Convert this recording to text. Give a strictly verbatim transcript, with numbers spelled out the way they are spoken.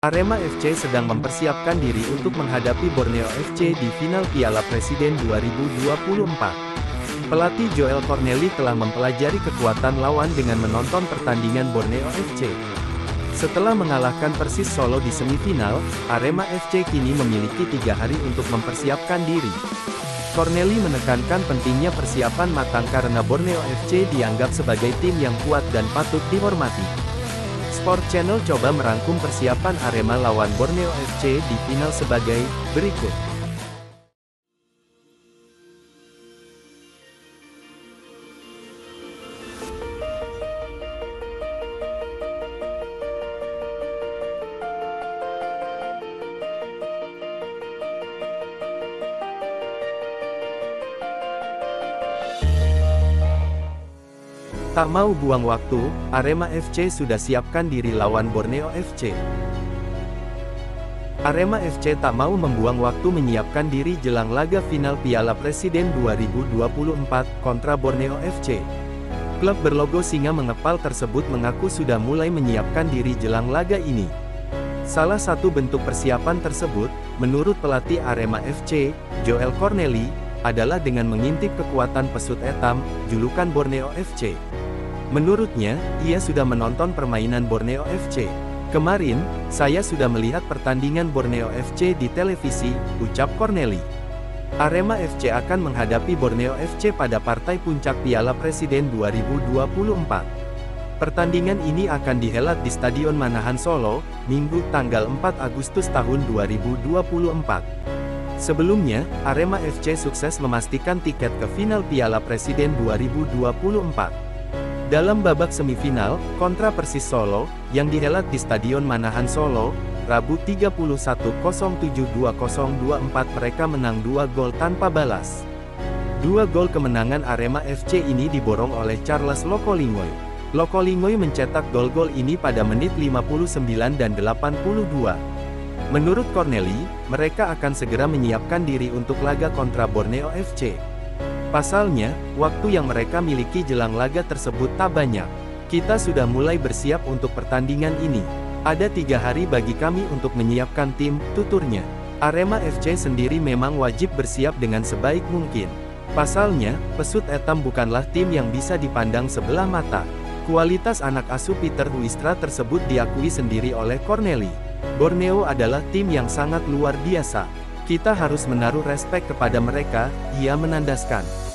Arema F C sedang mempersiapkan diri untuk menghadapi Borneo F C di final Piala Presiden dua ribu dua puluh empat. Pelatih Joel Cornelli telah mempelajari kekuatan lawan dengan menonton pertandingan Borneo F C. Setelah mengalahkan Persis Solo di semifinal, Arema F C kini memiliki tiga hari untuk mempersiapkan diri. Cornelli menekankan pentingnya persiapan matang karena Borneo F C dianggap sebagai tim yang kuat dan patut dihormati. Sport Channel coba merangkum persiapan Arema lawan Borneo F C di final sebagai berikut. Tak mau buang waktu, Arema F C sudah siapkan diri lawan Borneo F C. Arema F C tak mau membuang waktu menyiapkan diri jelang laga final Piala Presiden dua ribu dua puluh empat kontra Borneo F C. Klub berlogo singa mengepal tersebut mengaku sudah mulai menyiapkan diri jelang laga ini. Salah satu bentuk persiapan tersebut, menurut pelatih Arema F C, Joel Cornelli, adalah dengan mengintip kekuatan pesut etam, julukan Borneo F C. Menurutnya, ia sudah menonton permainan Borneo F C. Kemarin, saya sudah melihat pertandingan Borneo F C di televisi, ucap Cornelli. Arema F C akan menghadapi Borneo F C pada partai puncak Piala Presiden dua ribu dua puluh empat. Pertandingan ini akan dihelat di Stadion Manahan Solo, Minggu tanggal empat Agustus tahun dua ribu dua puluh empat. Sebelumnya, Arema F C sukses memastikan tiket ke final Piala Presiden dua ribu dua puluh empat. Dalam babak semifinal, kontra Persis Solo, yang dihelat di Stadion Manahan Solo, Rabu tiga puluh satu Oktober dua ribu dua puluh empat mereka menang dua gol tanpa balas. Dua gol kemenangan Arema F C ini diborong oleh Charles Lokolingoy. Lokolingoy mencetak gol-gol ini pada menit lima puluh sembilan dan delapan puluh dua. Menurut Cornelli, mereka akan segera menyiapkan diri untuk laga kontra Borneo F C. Pasalnya, waktu yang mereka miliki jelang laga tersebut tak banyak. Kita sudah mulai bersiap untuk pertandingan ini. Ada tiga hari bagi kami untuk menyiapkan tim, tuturnya. Arema F C sendiri memang wajib bersiap dengan sebaik mungkin. Pasalnya, pesut etam bukanlah tim yang bisa dipandang sebelah mata. Kualitas anak asuh Peter Huistra tersebut diakui sendiri oleh Cornelli. Borneo adalah tim yang sangat luar biasa. Kita harus menaruh respek kepada mereka, ia menandaskan.